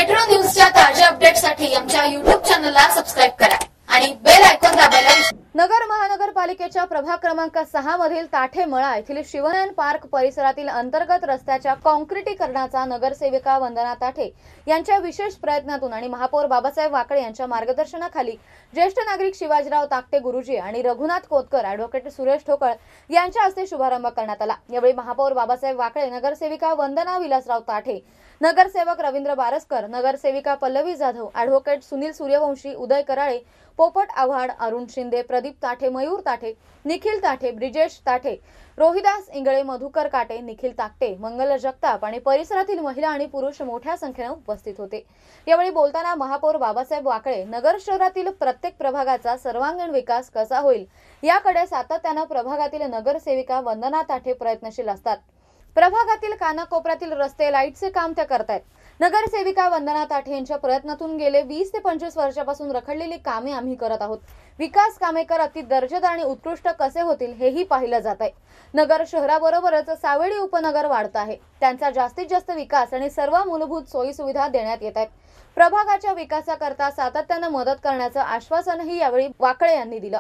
Metro न्यूजच्या ताज्या अपडेटसाठी आमच्या YouTube चॅनलला सबस्क्राइब करा आणि बेल आयकॉन दाबायला विसरू नका। नगर महानगरपालिकेच्या प्रभाग क्रमांक 6 मधील ताठेमळा येथील शिवनयन पार्क परिसरातील अंतर्गत रस्त्याच्या काँक्रिटीकरणाचा नगरसेविका वंदना ताठे यांच्या विशेष प्रयत्नातून आणि महापौर बाबासाहेब वाकळे यांच्या मार्गदर्शनाखाली ज्येष्ठ नागरिक शिवाजीराव ताकटे गुरुजी आणि रघुनाथ कोतकर ॲडव्होकेट सुरेश ठोकळ यांच्या हस्ते शुभारंभ करण्यात आला। यावेळी महापौर बाबासाहेब वाकळे, नगरसेविका वंदना विलासराव ताठे, नगरसेवक रवींद्र बारसकर, नगरसेविका पल्लवी जाधव, ॲडव्होकेट सुनील सूर्यवंशी, उदय कराळे, पोपट आव्हाड, अरुण शिंदे, प्रदीप ताठे, मयूर ताठे, निखिल ताठे, ब्रिजेश ताठे, रोहिदास इंगळे, मधुकर काटे, निखिल ताकटे, मंगल जगताप आणि परिसरातील महिला आणि पुरुष मोठ्या संख्येने उपस्थित होते। यावेळी बोलताना महापौर बाबासाहेब वाकळे नगर शहरातील प्रत्येक प्रभागाचा सर्वांगीण विकास कसा होईल याकडे सातत्याने प्रभागातील नगरसेविका वंदना ताठे प्रयत्नशील असतात। प्रभागातील कानाकोपऱ्यातील रस्ते, लाईटचे काम त्या करतायत। नगरसेविका वंदना ताठे यांच्या प्रयत्नातून गेले 20 ते 25 वर्षापासून रखडलेली कामे आम्ही करत आहोत। विकास कामे करत ती दर्जेदार आणि उत्कृष्ट कसे होतील हेही पाहिलं जात आहे। नगर शहराबरोबरच सावेडी उपनगर वाढत आहे। त्यांचा जास्तीत जास्त विकास आणि सर्व मूलभूत सोयी सुविधा देण्यात येत आहेत। प्रभागाच्या विकासाकरता सातत्याने मदत करण्याचं आश्वासनही यावेळी वाकळे यांनी दिलं।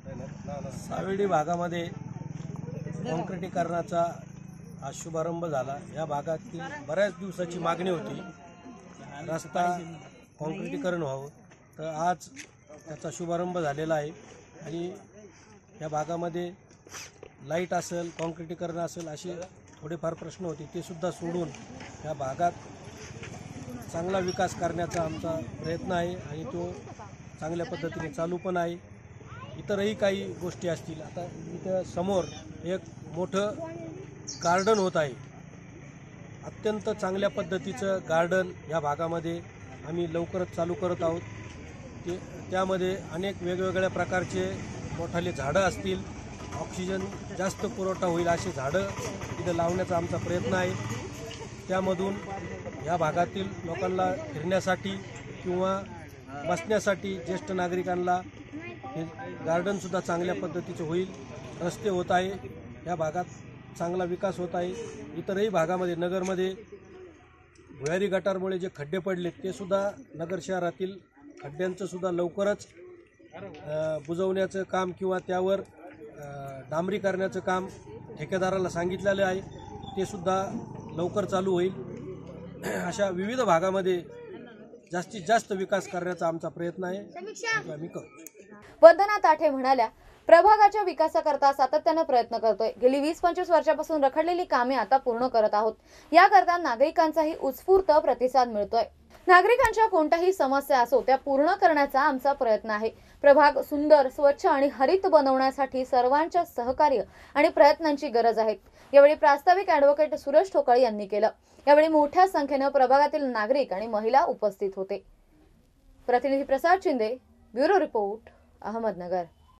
सावेडी भागामध्ये काँक्रिटीकरणाचा आज शुभारंभ झाला। या भागातील बऱ्याच दिवसाची मागणी होती रस्ता काँक्रिटीकरण व्हावं, तर आज त्याचा शुभारंभ झालेला आहे। आणि या भागामध्ये लाईट असेल, काँक्रिटीकरण असेल असे थोडेफार प्रश्न होते, ते सुद्धा सोडून या भागात चांगला विकास करण्याचा आमचा प्रयत्न आहे आणि तो चांगल्या पद्धतीने चालू पण आहे। इतरही काही गोष्टी असतील। आता इथं समोर एक मोठं गार्डन होत आहे, अत्यंत चांगल्या पद्धतीचं गार्डन या भागामध्ये आम्ही लवकरच चालू करत आहोत। त्यामध्ये अनेक वेगवेगळ्या प्रकारचे मोठाले झाडं असतील, ऑक्सिजन जास्त पुरवठा होईल अशी झाडं इथं लावण्याचा आमचा प्रयत्न आहे। त्यामधून या भागातील लोकांना फिरण्यासाठी किंवा बसण्यासाठी ज्येष्ठ नागरिकांना हे गार्डनसुद्धा चांगल्या पद्धतीचे होईल। रस्ते होत आहे, या भागात चांगला विकास होत आहे। इतरही भागामध्ये नगरमध्ये भुयारी गटारमुळे जे खड्डे पडले ते सुद्धा नगर शहरातील खड्ड्यांचं सुद्धा लवकरच बुजवण्याचं काम किंवा त्यावर डांबरी करण्याचं काम ठेकेदाराला सांगितलेलं आहे, ते सुद्धा लवकर चालू होईल। अशा विविध भागामध्ये जास्तीत जास्त विकास करण्याचा आमचा प्रयत्न आहे, आम्ही करू। वंदना ताठे म्हणाल्या, प्रभागाच्या विकासाकरता सातत्याने प्रयत्न करतोय। गेली 20-25 वर्षापासून रखडलेली कामे आता पूर्ण करत आहोत। याकरता नागरिकांचाही उत्स्फूर्त प्रतिसाद मिळतोय। नागरिकांच्या कोणत्याही समस्या असो त्या पूर्ण करण्याचा आमचा प्रयत्न आहे। प्रभाग सुंदर, स्वच्छ आणि हरित बनवण्यासाठी सर्वांच्या सहकार्य आणि प्रयत्नांची गरज आहे। यावेळी प्रास्ताविक ॲडव्होकेट सुरेश ठोकळ यांनी केलं। यावेळी मोठ्या संख्येने प्रभागातील नागरिक आणि महिला उपस्थित होते। प्रतिनिधी प्रसाद शिंदे, ब्युरो रिपोर्ट, अहमदनगर।